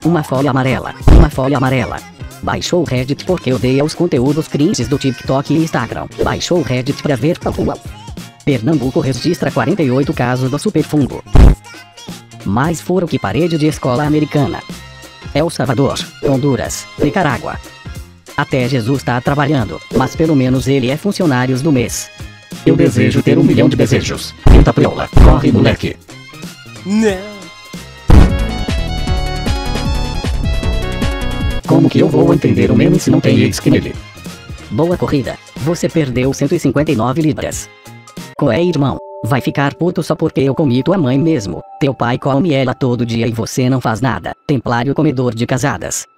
Uma folha amarela. Uma folha amarela. Baixou o Reddit porque odeia os conteúdos cringes do TikTok e Instagram. Baixou o Reddit pra ver rua. Pernambuco registra 48 casos do superfungo. Mais furo que parede de escola americana. El Salvador, Honduras, Nicarágua. Até Jesus tá trabalhando, mas pelo menos ele é funcionários do mês. Eu desejo ter 1 milhão de desejos. Eita priola, corre moleque. Não. Como que eu vou entender o meme se não tem skin nele? Boa corrida. Você perdeu 159 libras. Coé, irmão. Vai ficar puto só porque eu comi tua mãe mesmo. Teu pai come ela todo dia e você não faz nada. Templário comedor de casadas.